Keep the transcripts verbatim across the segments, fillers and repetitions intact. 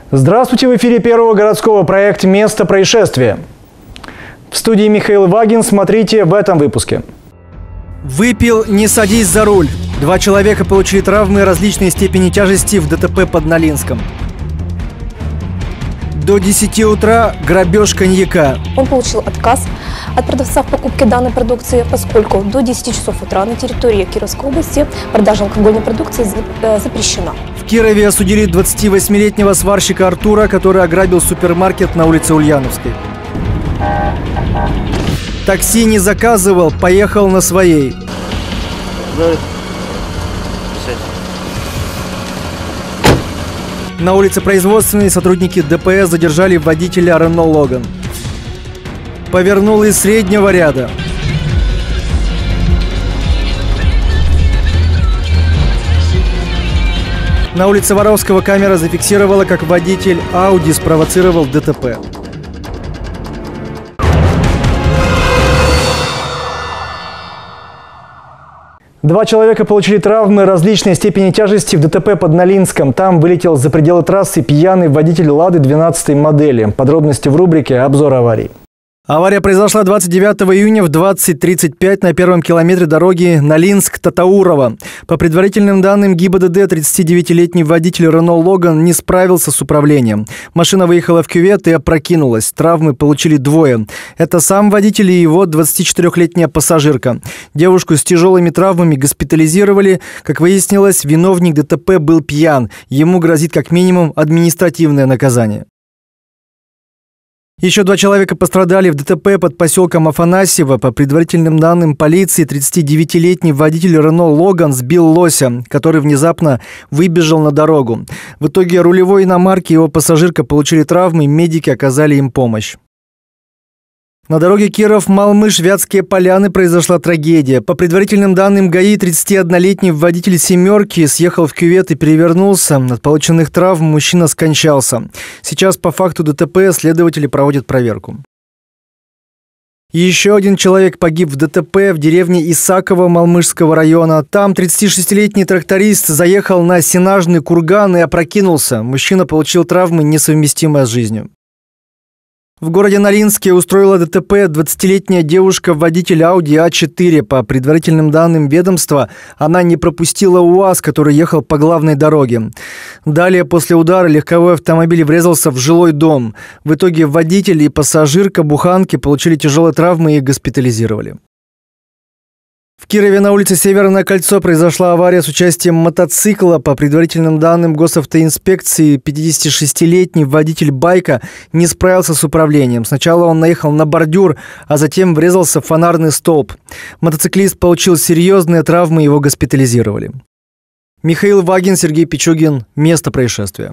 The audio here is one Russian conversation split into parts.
Здравствуйте, в эфире Первого городского проект «Место происшествия». В студии Михаил Вагин. Смотрите в этом выпуске. Выпил, не садись за руль. Два человека получили травмы различной степени тяжести в ДТП под Нолинском. До десяти утра грабеж коньяка. Он получил отказ от продавца в покупке данной продукции, поскольку до десяти часов утра на территории Кировской области продажа алкогольной продукции запрещена. В Кирове осудили двадцативосьмилетнего сварщика Артура, который ограбил супермаркет на улице Ульяновской. Такси не заказывал, поехал на своей. На улице Производственной сотрудники ДПС задержали водителя Рено Логан. Повернул из среднего ряда. На улице Воровского камера зафиксировала, как водитель Ауди спровоцировал ДТП. Два человека получили травмы различной степени тяжести в ДТП под Нолинском. Там вылетел за пределы трассы пьяный водитель «Лады» двенадцатой модели. Подробности в рубрике «Обзор аварий». Авария произошла двадцать девятого июня в двадцать тридцать пять на первом километре дороги Нолинск-Татаурово. По предварительным данным ГИБДД, тридцатидевятилетний водитель Рено Логан не справился с управлением. Машина выехала в кювет и опрокинулась. Травмы получили двое. Это сам водитель и его двадцатичетырёхлетняя пассажирка. Девушку с тяжелыми травмами госпитализировали. Как выяснилось, виновник ДТП был пьян. Ему грозит как минимум административное наказание. Еще два человека пострадали в ДТП под поселком Афанасьево. По предварительным данным полиции, тридцатидевятилетний водитель Рено Логан сбил лося, который внезапно выбежал на дорогу. В итоге рулевой иномарки и его пассажирка получили травмы, медики оказали им помощь. На дороге Киров-Малмыж-Вятские Поляны произошла трагедия. По предварительным данным ГАИ, тридцатиоднолетний водитель «семерки» съехал в кювет и перевернулся. От полученных травм мужчина скончался. Сейчас по факту ДТП следователи проводят проверку. Еще один человек погиб в ДТП в деревне Исаково Малмыжского района. Там тридцатишестилетний тракторист заехал на сенажный курган и опрокинулся. Мужчина получил травмы, несовместимые с жизнью. В городе Нолинске устроила ДТП двадцатилетняя девушка-водитель Ауди А четыре. По предварительным данным ведомства, она не пропустила УАЗ, который ехал по главной дороге. Далее, после удара, легковой автомобиль врезался в жилой дом. В итоге водитель и пассажирка буханки получили тяжелые травмы и госпитализировали. В Кирове на улице Северное кольцо произошла авария с участием мотоцикла. По предварительным данным госавтоинспекции, пятидесятишестилетний водитель байка не справился с управлением. Сначала он наехал на бордюр, а затем врезался в фонарный столб. Мотоциклист получил серьезные травмы, его госпитализировали. Михаил Вагин, Сергей Пичугин. Место происшествия.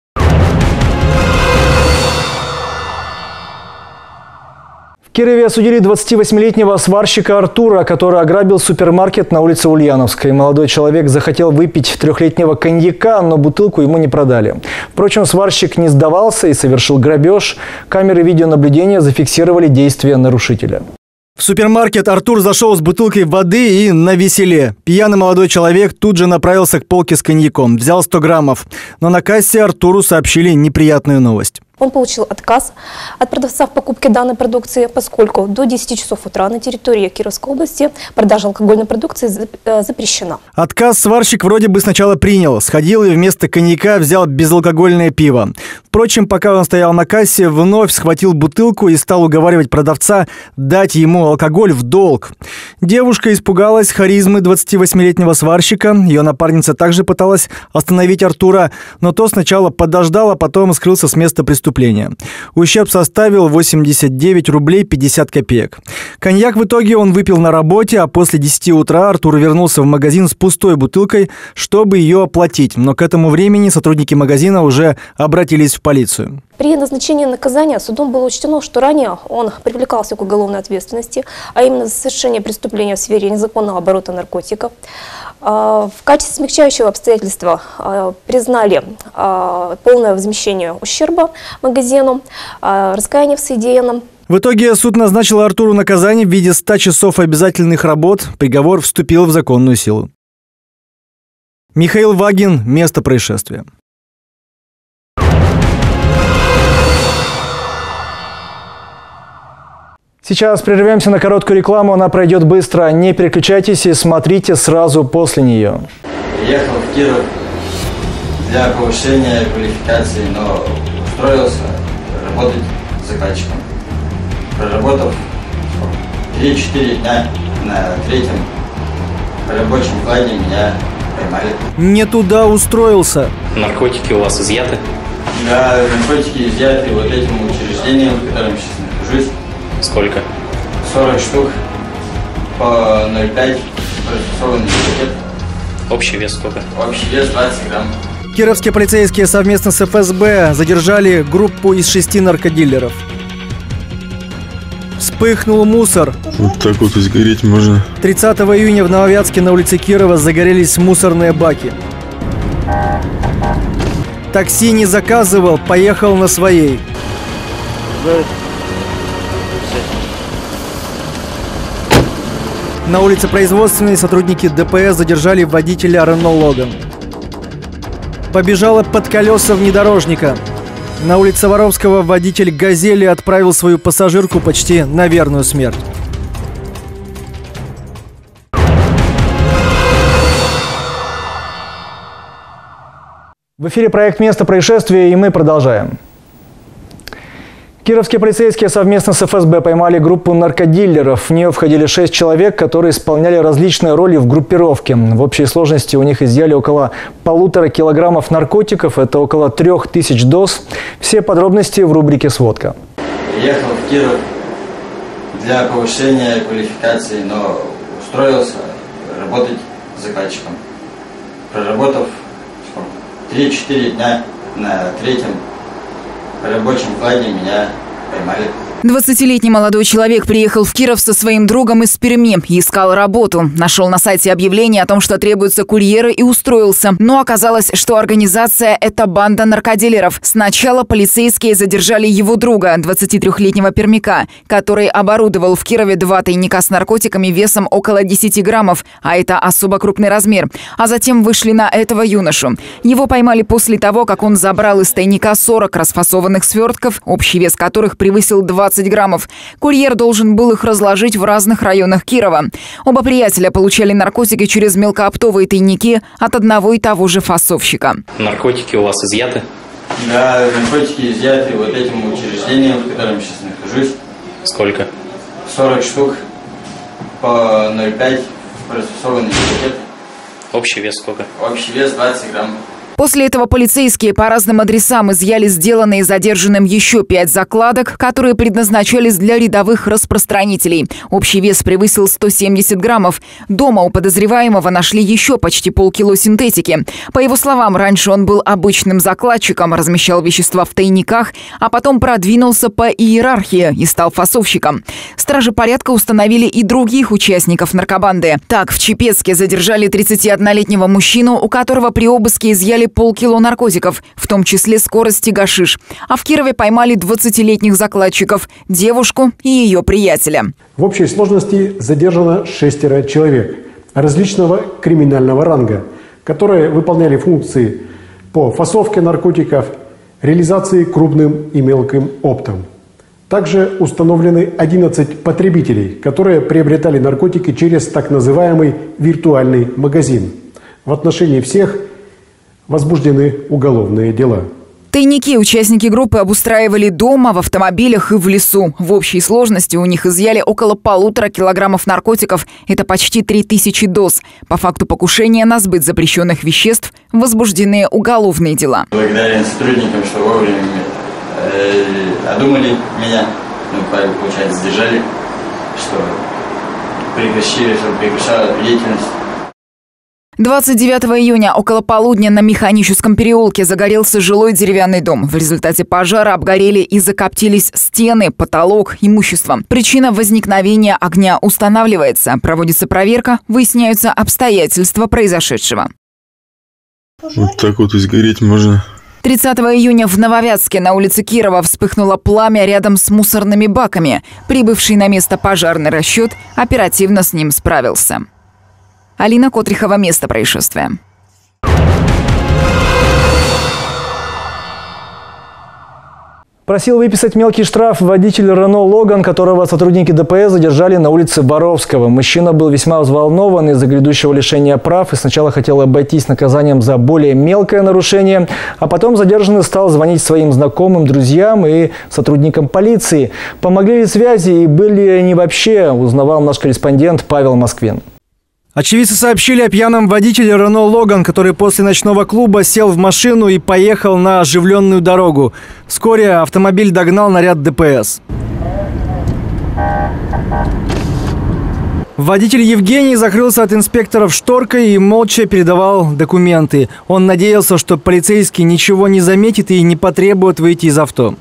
В Кирове осудили двадцативосьмилетнего сварщика Артура, который ограбил супермаркет на улице Ульяновской. Молодой человек захотел выпить трехлетнего коньяка, но бутылку ему не продали. Впрочем, сварщик не сдавался и совершил грабеж. Камеры видеонаблюдения зафиксировали действия нарушителя. В супермаркет Артур зашел с бутылкой воды и навеселе. Пьяный молодой человек тут же направился к полке с коньяком. Взял сто граммов. Но на кассе Артуру сообщили неприятную новость. Он получил отказ от продавца в покупке данной продукции, поскольку до десяти часов утра на территории Кировской области продажа алкогольной продукции запрещена. Отказ сварщик вроде бы сначала принял. Сходил и вместо коньяка взял безалкогольное пиво. Впрочем, пока он стоял на кассе, вновь схватил бутылку и стал уговаривать продавца дать ему алкоголь в долг. Девушка испугалась харизмы двадцативосьмилетнего сварщика. Ее напарница также пыталась остановить Артура, но то сначала подождал, а потом скрылся с места преступления. Ущерб составил восемьдесят девять рублей пятьдесят копеек. Коньяк в итоге он выпил на работе, а после десяти утра Артур вернулся в магазин с пустой бутылкой, чтобы ее оплатить. Но к этому времени сотрудники магазина уже обратились в полицию. При назначении наказания судом было учтено, что ранее он привлекался к уголовной ответственности, а именно за совершение преступления в сфере незаконного оборота наркотиков. В качестве смягчающего обстоятельства признали полное возмещение ущерба магазину, раскаяние в содеянном. В итоге суд назначил Артуру наказание в виде ста часов обязательных работ. Приговор вступил в законную силу. Михаил Вагин. Место происшествия. Сейчас прервемся на короткую рекламу, она пройдет быстро. Не переключайтесь и смотрите сразу после нее. Приехал в Киров для повышения квалификации, но устроился работать заказчиком. Проработав три-четыре дня на третьем рабочем кладе меня поймали. Не туда устроился. Наркотики у вас изъяты? Да, наркотики изъяты вот этим учреждением, в котором сейчас нахожусь. Сколько? сорок штук по ноль пять процессованный пакет. Общий вес сколько? Общий вес двадцать грамм. Кировские полицейские совместно с эф эс бэ задержали группу из шести наркодилеров. Вспыхнул мусор. Вот так вот изгореть можно. тридцатого июня в Нововятске на улице Кирова загорелись мусорные баки. Такси не заказывал, поехал на своей. На улице Производственной сотрудники дэ пэ эс задержали водителя Рено Логан. Побежала под колеса внедорожника. На улице Воровского водитель «Газели» отправил свою пассажирку почти на верную смерть. В эфире проект «Место происшествия», и мы продолжаем. Кировские полицейские совместно с эф эс бэ поймали группу наркодилеров. В нее входили шесть человек, которые исполняли различные роли в группировке. В общей сложности у них изъяли около полутора килограммов наркотиков, это около трех тысяч доз. Все подробности в рубрике «Сводка». Приехал в Киров для повышения квалификации, но устроился работать заказчиком. Проработав три-четыре дня на третьем рабочем кладе меня поймали. двадцатилетний молодой человек приехал в Киров со своим другом из Перми и искал работу. Нашел на сайте объявление о том, что требуются курьеры, и устроился. Но оказалось, что организация – это банда наркодилеров. Сначала полицейские задержали его друга, двадцатитрёхлетнего пермяка, который оборудовал в Кирове два тайника с наркотиками весом около десяти граммов, а это особо крупный размер. А затем вышли на этого юношу. Его поймали после того, как он забрал из тайника сорок расфасованных свертков, общий вес которых превысил двадцать граммов. Курьер должен был их разложить в разных районах Кирова. Оба приятеля получали наркотики через мелкооптовые тайники от одного и того же фасовщика. Наркотики у вас изъяты? Да, наркотики изъяты вот этим учреждением, в котором сейчас нахожусь. Сколько? сорок штук по ноль пять процессованный пакет. Общий вес сколько? Общий вес двадцать грамм. После этого полицейские по разным адресам изъяли сделанные задержанным еще пять закладок, которые предназначались для рядовых распространителей. Общий вес превысил сто семьдесят граммов. Дома у подозреваемого нашли еще почти полкило синтетики. По его словам, раньше он был обычным закладчиком, размещал вещества в тайниках, а потом продвинулся по иерархии и стал фасовщиком. Стражи порядка установили и других участников наркобанды. Так, в Чепецке задержали тридцатиоднолетнего мужчину, у которого при обыске изъяли полкило наркотиков, в том числе скорость и гашиш. А в Кирове поймали двадцатилетних закладчиков, девушку и ее приятеля. В общей сложности задержано шестеро человек различного криминального ранга, которые выполняли функции по фасовке наркотиков, реализации крупным и мелким оптом. Также установлены одиннадцать потребителей, которые приобретали наркотики через так называемый виртуальный магазин. В отношении всех возбуждены уголовные дела. Тайники участники группы обустраивали дома, в автомобилях и в лесу. В общей сложности у них изъяли около полутора килограммов наркотиков. Это почти три тысячи доз. По факту покушения на сбыт запрещенных веществ возбуждены уголовные дела. Благодаря сотрудникам, что вовремя э, одумали меня, ну, получается, сдержали, что прекращили, что прекращала деятельность. двадцать девятого июня около полудня на Механическом переулке загорелся жилой деревянный дом. В результате пожара обгорели и закоптились стены, потолок, имущество. Причина возникновения огня устанавливается. Проводится проверка, выясняются обстоятельства произошедшего. Вот так вот изгореть можно. тридцатого июня в Нововятске на улице Кирова вспыхнуло пламя рядом с мусорными баками. Прибывший на место пожарный расчет оперативно с ним справился. Алина Котрихова, место происшествия. Просил выписать мелкий штраф водитель Рено Логан, которого сотрудники ДПС задержали на улице Боровского. Мужчина был весьма взволнован из-за грядущего лишения прав и сначала хотел обойтись наказанием за более мелкое нарушение, а потом задержанный стал звонить своим знакомым, друзьям и сотрудникам полиции. Помогли ли связи и были ли они вообще, узнавал наш корреспондент Павел Москвин. Очевидцы сообщили о пьяном водителе Рено Логан, который после ночного клуба сел в машину и поехал на оживленную дорогу. Вскоре автомобиль догнал наряд ДПС. Водитель Евгений закрылся от инспекторов шторкой и молча передавал документы. Он надеялся, что полицейский ничего не заметит и не потребует выйти из авто.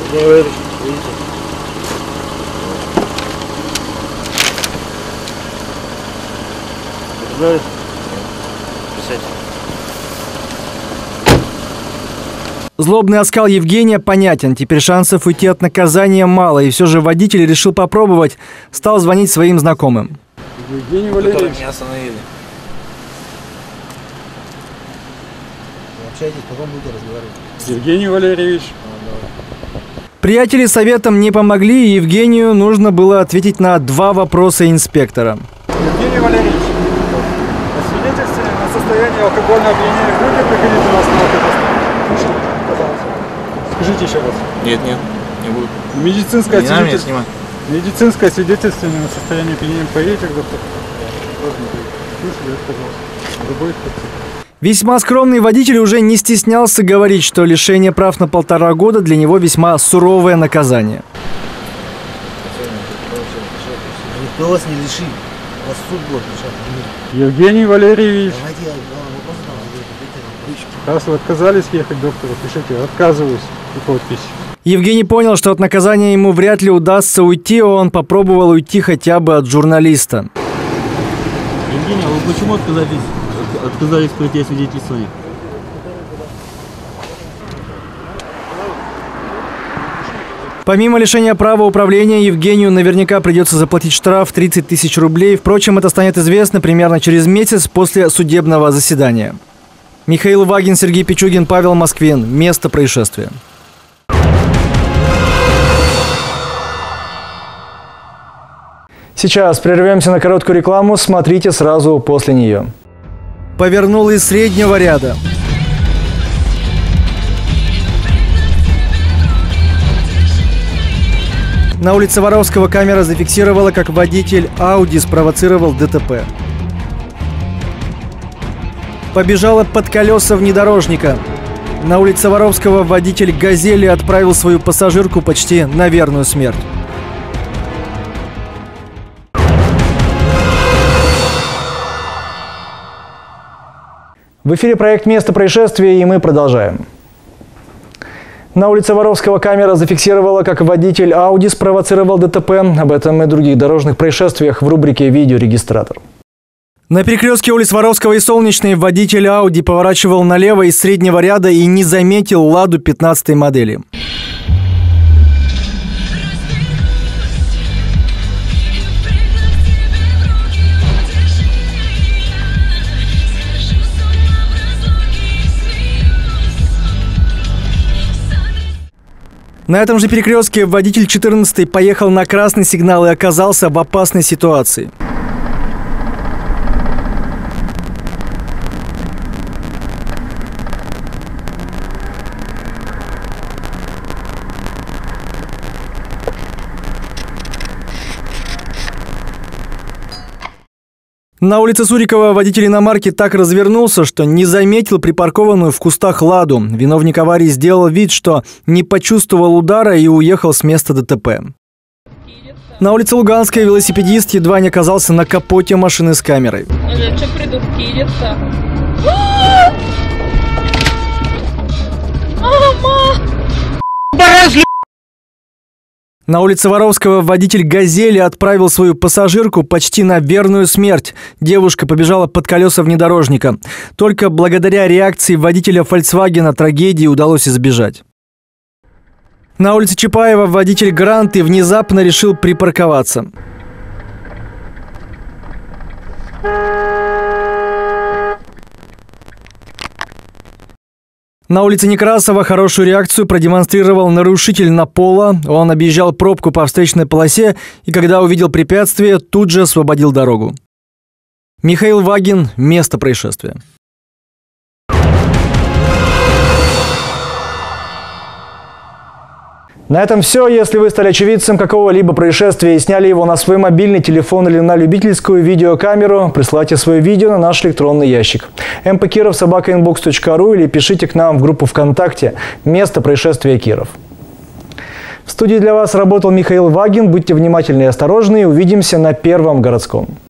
Злобный оскал Евгения понятен. Теперь шансов уйти от наказания мало. И все же водитель решил попробовать. Стал звонить своим знакомым. Евгений Валерьевич. Меня остановили. Общайтесь, потом будете разговаривать. Евгений Валерьевич. Приятели советом не помогли, и Евгению нужно было ответить на два вопроса инспектора. Евгений Валерьевич, освидетельствование на состояние алкогольного опьянения будет приходить у нас на алкоголь? Пожалуйста. Скажите еще раз. Нет, нет, не буду. Медицинское не свидетельствование. Медицинское свидетельствование на состояние опьянения поедете к доктору? Слушайте, пожалуйста. Любой. Весьма скромный водитель уже не стеснялся говорить, что лишение прав на полтора года для него весьма суровое наказание. Никто вас не лишит. Вас суд будет лишать. Евгений Валерьевич. Раз вы отказались ехать к доктору, пишите «отказываюсь» и подпись. Евгений понял, что от наказания ему вряд ли удастся уйти, он попробовал уйти хотя бы от журналиста. Евгений, а вы почему отказались? Отказались пройти освидетельствование? Помимо лишения права управления, Евгению наверняка придется заплатить штраф тридцать тысяч рублей. Впрочем, это станет известно примерно через месяц после судебного заседания. Михаил Вагин, Сергей Пичугин, Павел Москвин. Место происшествия. Сейчас прервемся на короткую рекламу. Смотрите сразу после нее. Повернул из среднего ряда. На улице Воровского камера зафиксировала, как водитель Ауди спровоцировал ДТП. Побежала под колеса внедорожника. На улице Воровского водитель «Газели» отправил свою пассажирку почти на верную смерть. В эфире проект «Место происшествия», и мы продолжаем. На улице Воровского камера зафиксировала, как водитель Ауди спровоцировал ДТП. Об этом и других дорожных происшествиях в рубрике «Видеорегистратор». На перекрестке улиц Воровского и Солнечной водитель Ауди поворачивал налево из среднего ряда и не заметил «Ладу» пятнадцатой модели. На этом же перекрестке водитель четырнадцатой поехал на красный сигнал и оказался в опасной ситуации. На улице Сурикова водитель иномарки так развернулся, что не заметил припаркованную в кустах «Ладу». Виновник аварии сделал вид, что не почувствовал удара и уехал с места ДТП. На улице Луганской велосипедист едва не оказался на капоте машины с камерой. На улице Воровского водитель «Газели» отправил свою пассажирку почти на верную смерть. Девушка побежала под колеса внедорожника. Только благодаря реакции водителя «Фольксвагена» трагедии удалось избежать. На улице Чапаева водитель «Гранты» внезапно решил припарковаться. На улице Некрасова хорошую реакцию продемонстрировал нарушитель на поло. Он объезжал пробку по встречной полосе и, когда увидел препятствие, тут же освободил дорогу. Михаил Вагин. Место происшествия. На этом все. Если вы стали очевидцем какого-либо происшествия и сняли его на свой мобильный телефон или на любительскую видеокамеру, присылайте свое видео на наш электронный ящик эм пэ киров собака инбокс точка ру или пишите к нам в группу ВКонтакте «Место происшествия Киров». В студии для вас работал Михаил Вагин. Будьте внимательны и осторожны. Увидимся на Первом городском.